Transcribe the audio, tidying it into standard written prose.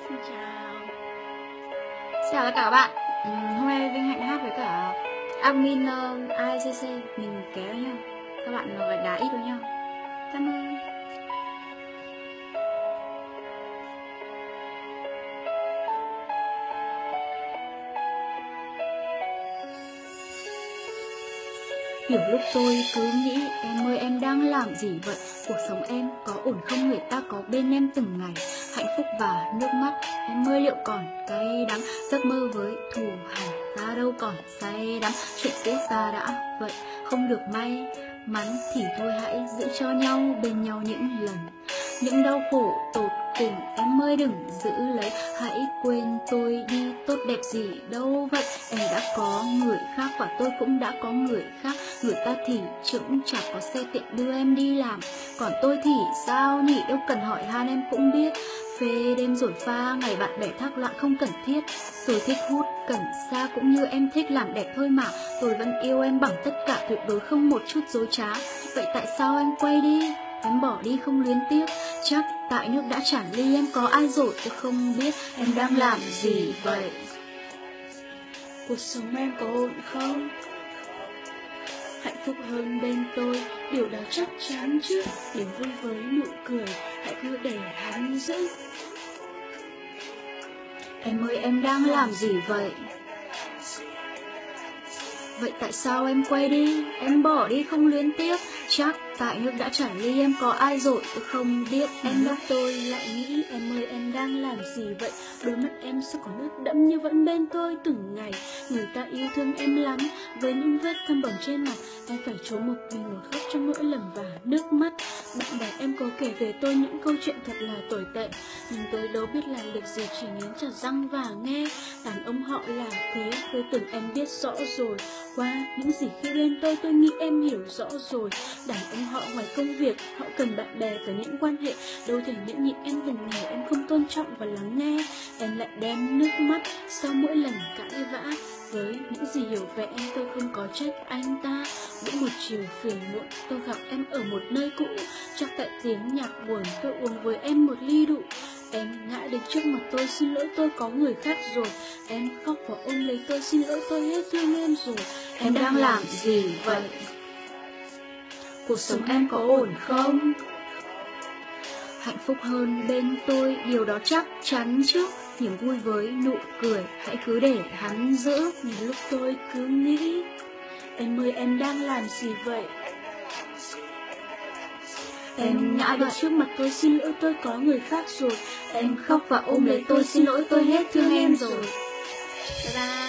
Xin chào. Chào tất cả các bạn. Hôm nay Vinh Hạnh hát với cả admin ICC. Mình kéo nhau. Các bạn gạch đá ít với nhau. Cảm ơn. Nhiều lúc tôi cứ nghĩ em ơi em đang làm gì vậy? Cuộc sống em có ổn không? Người ta có bên em từng ngày hạnh phúc và nước mắt. Em ơi liệu còn cay đắng? Giấc mơ với thù hằn ta đâu còn say đắm. Chuyện cũ ta đã vậy không được may mắn thì thôi hãy giữ cho nhau bên nhau những lần. Những đau khổ tột cùng em ơi đừng giữ lấy. Hãy quên tôi đi, tốt đẹp gì đâu vậy. Em đã có người khác và tôi cũng đã có người khác. Người ta thì chững chạc có xe tiện đưa em đi làm, còn tôi thì sao nhỉ? Đâu cần hỏi han em cũng biết. Phê đêm rồi pha ngày bạn bè thác loạn không cần thiết. Tôi thích hút cần sa cũng như em thích làm đẹp thôi mà. Tôi vẫn yêu em bằng tất cả, tuyệt đối không một chút dối trá. Vậy tại sao em quay đi? Em bỏ đi không luyến tiếc. Chắc tại nước đã tràn ly em có ai rồi tôi không biết. Em đang làm gì vậy? Cuộc sống em có ổn không? Hạnh phúc hơn bên tôi, điều đó chắc chắn chứ. Đừng vui với nụ cười, hãy cứ để hắn giữ. Em ơi em đang làm gì vậy? Vậy tại sao em quay đi? Em bỏ đi không luyến tiếc. Chắc tại nước đã tràn ly em có ai rồi tôi không biết. Em lúc tôi lại nghĩ em ơi em đang làm gì vậy? Đôi mắt em sao còn ướt đẫm như vẫn bên tôi từng ngày. Người ta yêu thương em lắm, với những vết thâm bầm trên mặt em phải trốn một mình một khóc trong nỗi lầm và nước mắt. Bạn bè em có kể về tôi những câu chuyện thật là tồi tệ, nhưng tôi đâu biết làm được gì, chỉ nghiến chặt răng và nghe. Đàn ông họ là thế, tôi tưởng em biết rõ rồi. Qua những gì khi bên tôi nghĩ em hiểu rõ rồi. Đàn ông họ ngoài công việc, họ cần bạn bè và những quan hệ. Đâu thể nhẫn nhịn em từng ngày em không tôn trọng và lắng nghe. Em lại đem nước mắt sau mỗi lần cãi vã. Với những gì hiểu về em tôi không có trách anh ta. Bỗng một chiều phiền muộn tôi gặp em ở một nơi cũ. Chắc tại tiếng nhạc buồn tôi uống với em một ly rượu. Em ngã đến trước mặt tôi, xin lỗi tôi có người khác rồi. Em khóc và ôm lấy tôi, xin lỗi tôi hết thương em rồi. Em đang làm gì vậy? Cuộc sống em có ổn không? Hạnh phúc hơn bên tôi, điều đó chắc chắn chứ. Niềm vui với nụ cười, hãy cứ để hắn giữ. Nhiều lúc tôi cứ nghĩ em ơi em đang làm gì vậy? Em ngã đến trước mặt tôi, xin lỗi tôi có người khác rồi. Em khóc và ôm lấy tôi, xin lỗi tôi hết thương em rồi. Bye bye.